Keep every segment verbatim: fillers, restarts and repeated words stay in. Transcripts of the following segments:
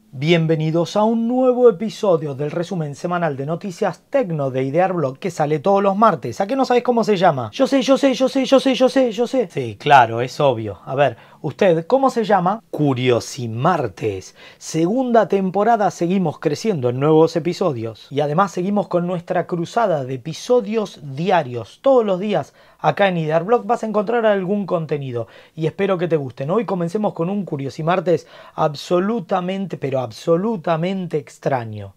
Bienvenidos a un nuevo episodio del resumen semanal de noticias tecno de Idearblog que sale todos los martes. ¿A qué no sabés cómo se llama? Yo sé, yo sé, yo sé, yo sé, yo sé, yo sé. Sí, claro, es obvio. A ver, ¿usted cómo se llama? Curiosimartes. Segunda temporada, seguimos creciendo en nuevos episodios. Y además seguimos con nuestra cruzada de episodios diarios. Todos los días acá en Idearblog vas a encontrar algún contenido. Y espero que te gusten. Hoy comencemos con un Curiosimartes absolutamente, pero absolutamente extraño.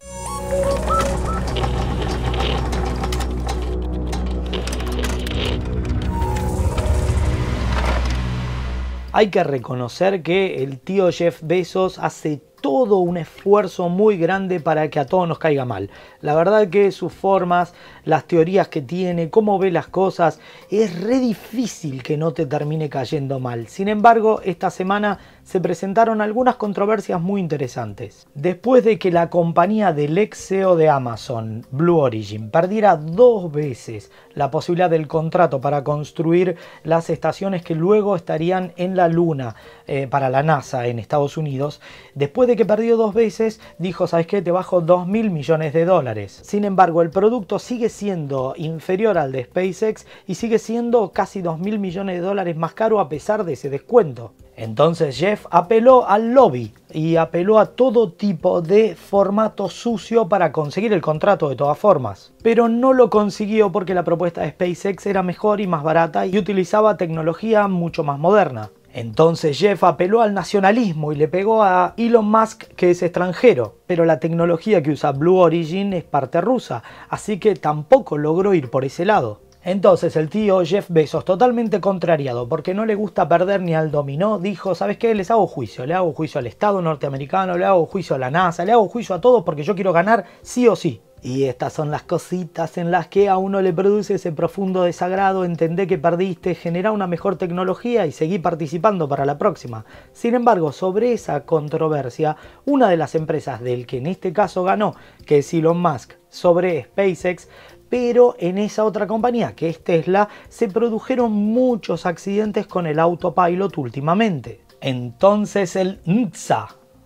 Hay que reconocer que el tío Jeff Bezos hace todo un esfuerzo muy grande para que a todos nos caiga mal. La verdad que sus formas, las teorías que tiene, cómo ve las cosas, es re difícil que no te termine cayendo mal. Sin embargo, esta semana se presentaron algunas controversias muy interesantes. Después de que la compañía del ex C E O de Amazon, Blue Origin, perdiera dos veces la posibilidad del contrato para construir las estaciones que luego estarían en la Luna eh, para la NASA en Estados Unidos, después de que perdió dos veces, dijo, ¿sabes qué? Te bajo dos mil millones de dólares. Sin embargo, el producto sigue siendo inferior al de SpaceX y sigue siendo casi dos mil millones de dólares más caro a pesar de ese descuento. Entonces Jeff apeló al lobby y apeló a todo tipo de formato sucio para conseguir el contrato de todas formas. Pero no lo consiguió porque la propuesta de SpaceX era mejor y más barata y utilizaba tecnología mucho más moderna. Entonces Jeff apeló al nacionalismo y le pegó a Elon Musk, que es extranjero, pero la tecnología que usa Blue Origin es parte rusa, así que tampoco logró ir por ese lado. Entonces el tío Jeff Bezos, totalmente contrariado porque no le gusta perder ni al dominó, dijo, ¿sabes qué? Les hago juicio, le hago juicio al Estado norteamericano, le hago juicio a la NASA, le hago juicio a todos porque yo quiero ganar sí o sí. Y estas son las cositas en las que a uno le produce ese profundo desagrado, entender que perdiste, generar una mejor tecnología y seguir participando para la próxima. Sin embargo, sobre esa controversia, una de las empresas del que en este caso ganó, que es Elon Musk, sobre SpaceX, pero en esa otra compañía, que es Tesla, se produjeron muchos accidentes con el autopilot últimamente. Entonces el N H T S A,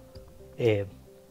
eh,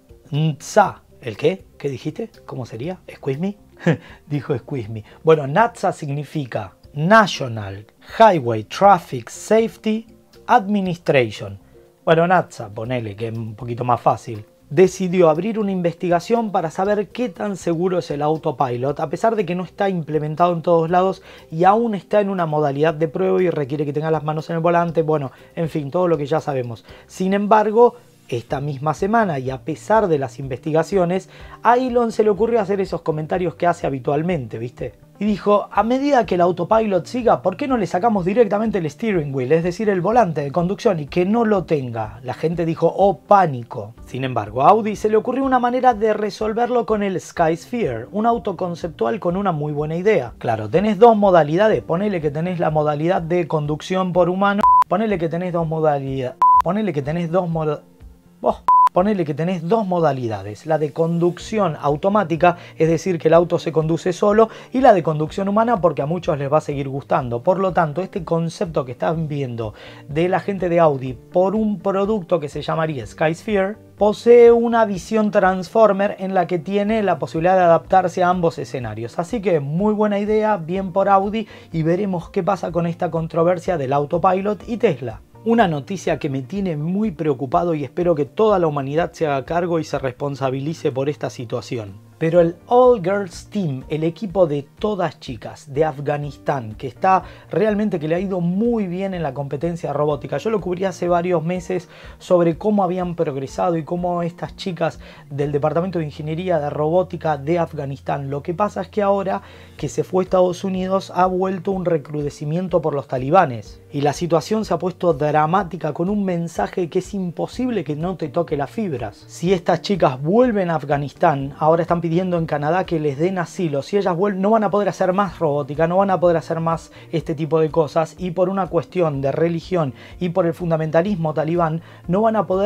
N H T S A, ¿el qué? ¿Qué dijiste? ¿Cómo sería? ¿Squeeze me? Dijo squeeze me. Bueno, N H T S A significa National Highway Traffic Safety Administration. Bueno, N H T S A, ponele que es un poquito más fácil. Decidió abrir una investigación para saber qué tan seguro es el autopilot, a pesar de que no está implementado en todos lados y aún está en una modalidad de prueba y requiere que tenga las manos en el volante, bueno, en fin, todo lo que ya sabemos. Sin embargo, esta misma semana y a pesar de las investigaciones, a Elon se le ocurrió hacer esos comentarios que hace habitualmente, ¿viste? Y dijo, a medida que el autopilot siga, ¿por qué no le sacamos directamente el steering wheel, es decir, el volante de conducción y que no lo tenga? La gente dijo, oh, pánico. Sin embargo, a Audi se le ocurrió una manera de resolverlo con el Skysphere, un auto conceptual con una muy buena idea. Claro, tenés dos modalidades, ponele que tenés la modalidad de conducción por humano, ponele que tenés dos modalidades, ponele que tenés dos modalidades, oh. Ponele que tenés dos modalidades, la de conducción automática, es decir que el auto se conduce solo, y la de conducción humana porque a muchos les va a seguir gustando. Por lo tanto, este concepto que están viendo de la gente de Audi por un producto que se llamaría Skysphere, posee una visión Transformer en la que tiene la posibilidad de adaptarse a ambos escenarios. Así que muy buena idea, bien por Audi, y veremos qué pasa con esta controversia del autopilot y Tesla. Una noticia que me tiene muy preocupado y espero que toda la humanidad se haga cargo y se responsabilice por esta situación. Pero el All Girls Team, el equipo de todas chicas de Afganistán, que está realmente que le ha ido muy bien en la competencia robótica. Yo lo cubrí hace varios meses sobre cómo habían progresado y cómo estas chicas del Departamento de Ingeniería de Robótica de Afganistán. Lo que pasa es que ahora que se fue a Estados Unidos ha vuelto un recrudecimiento por los talibanes. Y la situación se ha puesto dramática con un mensaje que es imposible que no te toque las fibras. Si estas chicas vuelven a Afganistán, ahora están pidiendo en Canadá que les den asilo. Si ellas vuelven, no van a poder hacer más robótica, no van a poder hacer más este tipo de cosas, y por una cuestión de religión y por el fundamentalismo talibán no van a poder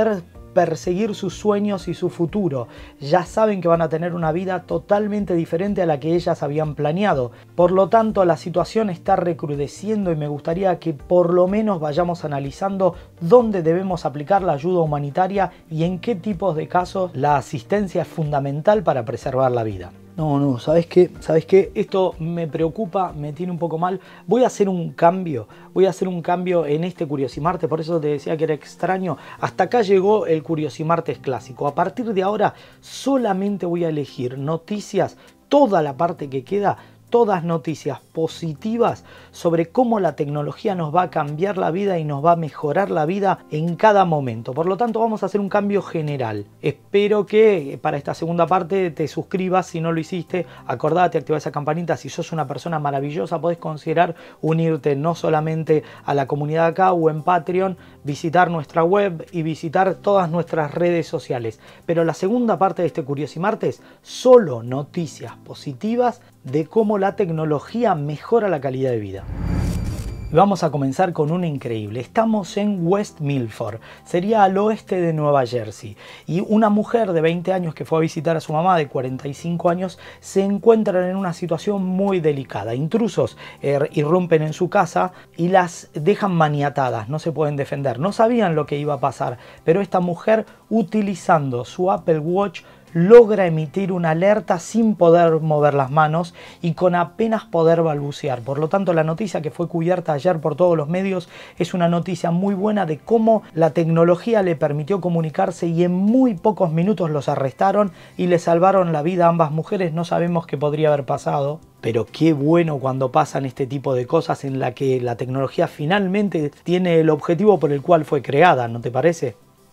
perseguir sus sueños y su futuro. Ya saben que van a tener una vida totalmente diferente a la que ellas habían planeado. Por lo tanto, la situación está recrudeciendo y me gustaría que por lo menos vayamos analizando dónde debemos aplicar la ayuda humanitaria y en qué tipos de casos la asistencia es fundamental para preservar la vida. No, no, ¿sabes qué? ¿Sabes qué? Esto me preocupa, me tiene un poco mal. Voy a hacer un cambio, voy a hacer un cambio en este Curiosimarte, por eso te decía que era extraño. Hasta acá llegó el Curiosimartes clásico. A partir de ahora solamente voy a elegir noticias, toda la parte que queda, todas noticias positivas sobre cómo la tecnología nos va a cambiar la vida y nos va a mejorar la vida en cada momento. Por lo tanto, vamos a hacer un cambio general. Espero que para esta segunda parte te suscribas si no lo hiciste. Acordate, activa esa campanita. Si sos una persona maravillosa, podés considerar unirte no solamente a la comunidad acá o en Patreon, visitar nuestra web y visitar todas nuestras redes sociales. Pero la segunda parte de este Curiosimartes, solo noticias positivas de cómo la tecnología mejora la calidad de vida. Vamos a comenzar con una increíble. Estamos en West Milford, sería al oeste de Nueva Jersey, y una mujer de veinte años que fue a visitar a su mamá de cuarenta y cinco años se encuentra en una situación muy delicada. Intrusos er, irrumpen en su casa y las dejan maniatadas, no se pueden defender. No sabían lo que iba a pasar, pero esta mujer, utilizando su Apple Watch, logra emitir una alerta sin poder mover las manos y con apenas poder balbucear. Por lo tanto, la noticia que fue cubierta ayer por todos los medios es una noticia muy buena de cómo la tecnología le permitió comunicarse y en muy pocos minutos los arrestaron y le salvaron la vida a ambas mujeres. No sabemos qué podría haber pasado, pero qué bueno cuando pasan este tipo de cosas en la que la tecnología finalmente tiene el objetivo por el cual fue creada, ¿no te parece?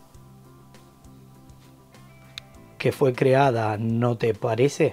Que fue creada, ¿no te parece?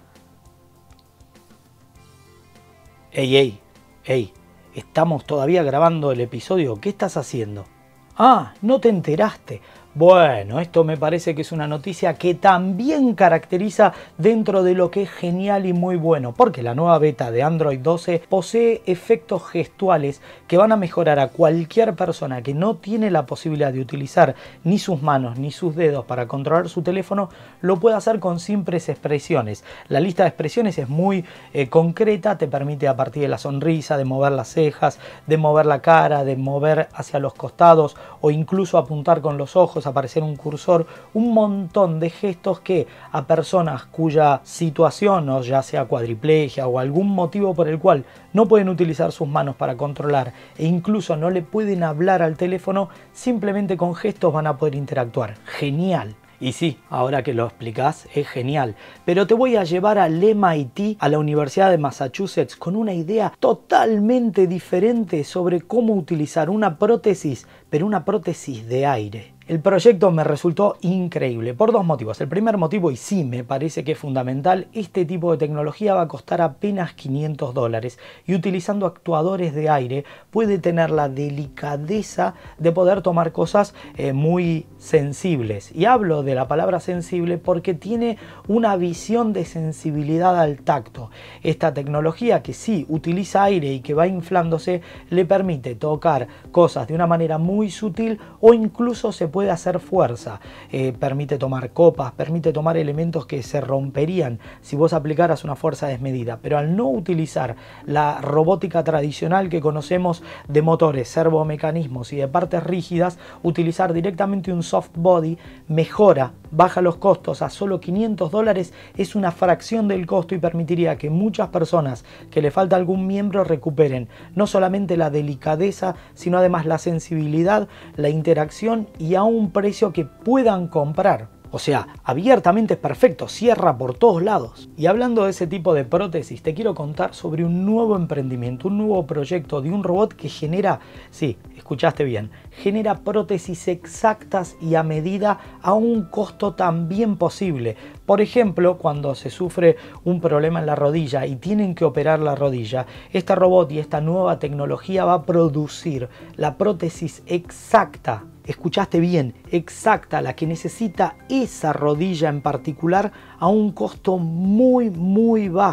Ey, ey, ey, estamos todavía grabando el episodio, ¿qué estás haciendo? Ah, no te enteraste. Bueno, esto me parece que es una noticia que también caracteriza dentro de lo que es genial y muy bueno, porque la nueva beta de Android doce posee efectos gestuales que van a mejorar a cualquier persona que no tiene la posibilidad de utilizar ni sus manos ni sus dedos para controlar su teléfono, lo puede hacer con simples expresiones. La lista de expresiones es muy eh, concreta, te permite a partir de la sonrisa, de mover las cejas, de mover la cara, de mover hacia los costados o incluso apuntar con los ojos, aparecer un cursor, un montón de gestos que a personas cuya situación, o ya sea cuadriplegia o algún motivo por el cual no pueden utilizar sus manos para controlar e incluso no le pueden hablar al teléfono, simplemente con gestos van a poder interactuar. Genial. Y sí, ahora que lo explicás, es genial. Pero te voy a llevar al M I T, a la Universidad de Massachusetts, con una idea totalmente diferente sobre cómo utilizar una prótesis, pero una prótesis de aire. El proyecto me resultó increíble por dos motivos. El primer motivo, y sí me parece que es fundamental, este tipo de tecnología va a costar apenas quinientos dólares y utilizando actuadores de aire puede tener la delicadeza de poder tomar cosas eh, muy sensibles. Y hablo de la palabra sensible porque tiene una visión de sensibilidad al tacto. Esta tecnología, que sí utiliza aire y que va inflándose, le permite tocar cosas de una manera muy sutil o incluso se puede puede hacer fuerza, eh, permite tomar copas, permite tomar elementos que se romperían si vos aplicaras una fuerza desmedida, pero al no utilizar la robótica tradicional que conocemos de motores, servomecanismos y de partes rígidas, utilizar directamente un soft body mejora, baja los costos a solo quinientos dólares, es una fracción del costo y permitiría que muchas personas que le falta algún miembro recuperen no solamente la delicadeza, sino además la sensibilidad, la interacción y a un precio que puedan comprar. O sea, abiertamente es perfecto, cierra por todos lados. Y hablando de ese tipo de prótesis, te quiero contar sobre un nuevo emprendimiento, un nuevo proyecto de un robot que genera, sí, escuchaste bien, genera prótesis exactas y a medida a un costo también posible. Por ejemplo, cuando se sufre un problema en la rodilla y tienen que operar la rodilla, este robot y esta nueva tecnología va a producir la prótesis exacta. Escuchaste bien, exacta, la que necesita esa rodilla en particular a un costo muy muy bajo.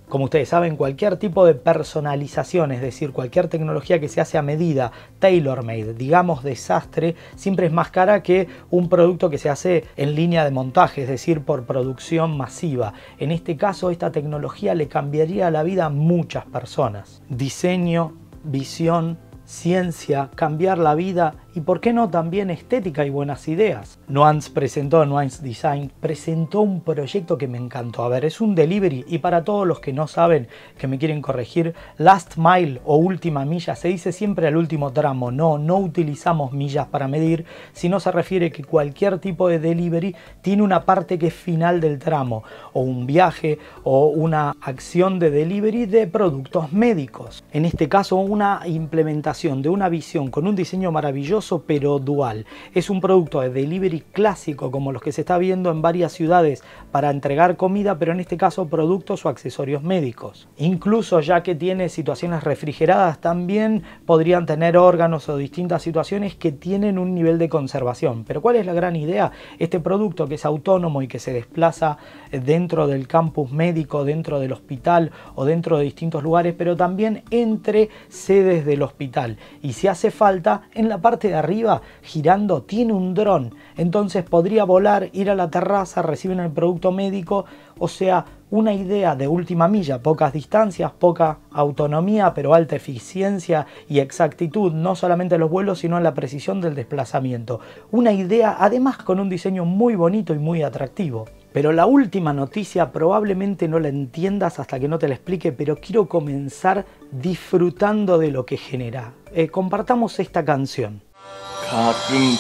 Como ustedes saben, cualquier tipo de personalización, es decir, cualquier tecnología que se hace a medida, tailor-made, digamos desastre, siempre es más cara que un producto que se hace en línea de montaje, es decir, por producción masiva. En este caso, esta tecnología le cambiaría la vida a muchas personas. Diseño, visión, ciencia, cambiar la vida y por qué no también estética y buenas ideas. Nuance presentó, Nuance Design presentó un proyecto que me encantó. A ver, es un delivery y para todos los que no saben, que me quieren corregir, last mile o última milla se dice siempre al último tramo. No, no utilizamos millas para medir, sino se refiere que cualquier tipo de delivery tiene una parte que es final del tramo, o un viaje o una acción de delivery de productos médicos. En este caso, una implementación de una visión con un diseño maravilloso pero dual. Es un producto de delivery clásico como los que se está viendo en varias ciudades para entregar comida, pero en este caso productos o accesorios médicos. Incluso ya que tiene situaciones refrigeradas, también podrían tener órganos o distintas situaciones que tienen un nivel de conservación. Pero ¿cuál es la gran idea? Este producto que es autónomo y que se desplaza dentro del campus médico, dentro del hospital o dentro de distintos lugares, pero también entre sedes del hospital. Y si hace falta, en la parte de arriba, girando, tiene un dron. Entonces podría volar, ir a la terraza, reciben el producto médico. O sea, una idea de última milla, pocas distancias, poca autonomía, pero alta eficiencia y exactitud, no solamente en los vuelos, sino en la precisión del desplazamiento. Una idea, además, con un diseño muy bonito y muy atractivo. Pero la última noticia probablemente no la entiendas hasta que no te la explique, pero quiero comenzar disfrutando de lo que genera. Eh, compartamos esta canción. 가끔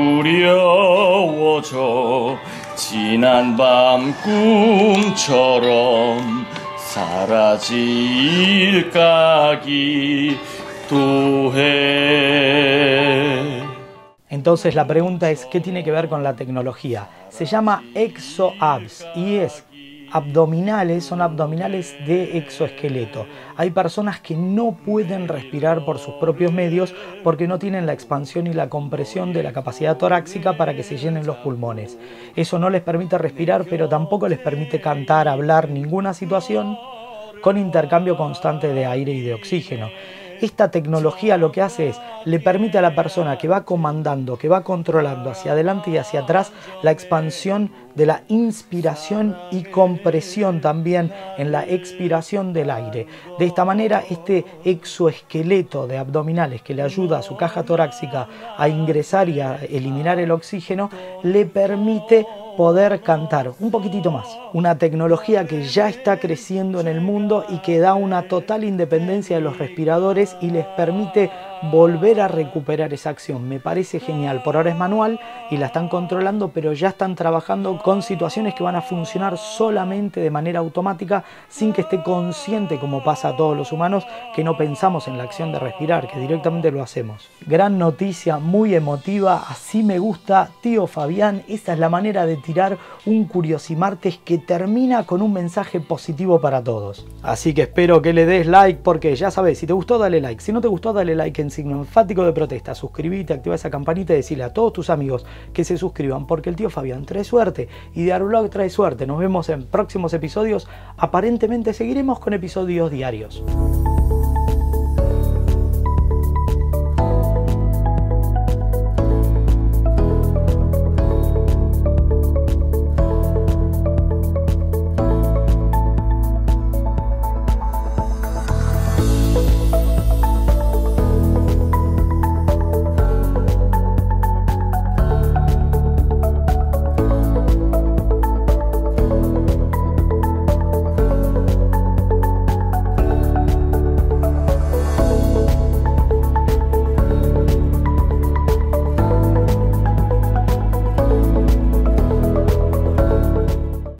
두려워져 지난 밤 꿈처럼 사라질까 기도해. Entonces la pregunta es, ¿qué tiene que ver con la tecnología? Se llama ExoAbs y es abdominales, son abdominales de exoesqueleto. Hay personas que no pueden respirar por sus propios medios porque no tienen la expansión y la compresión de la capacidad torácica para que se llenen los pulmones. Eso no les permite respirar, pero tampoco les permite cantar, hablar, ninguna situación con intercambio constante de aire y de oxígeno. Esta tecnología lo que hace es, le permite a la persona que va comandando, que va controlando hacia adelante y hacia atrás la expansión de la inspiración y compresión también en la expiración del aire. De esta manera, este exoesqueleto de abdominales que le ayuda a su caja torácica a ingresar y a eliminar el oxígeno, le permite poder cantar un poquitito más. Una tecnología que ya está creciendo en el mundo y que da una total independencia de los respiradores y les permite volver a recuperar esa acción. Me parece genial. Por ahora es manual y la están controlando, pero ya están trabajando con situaciones que van a funcionar solamente de manera automática sin que esté consciente, como pasa a todos los humanos, que no pensamos en la acción de respirar, que directamente lo hacemos. Gran noticia, muy emotiva, así me gusta, tío Fabián. Esa es la manera de tirar un Curiosimartes que termina con un mensaje positivo para todos. Así que espero que le des like, porque ya sabes, si te gustó dale like, si no te gustó dale like en signo enfático de protesta, suscribite, activa esa campanita y decirle a todos tus amigos que se suscriban, porque el tío Fabián trae suerte y Diario trae suerte. Nos vemos en próximos episodios. Aparentemente seguiremos con episodios diarios.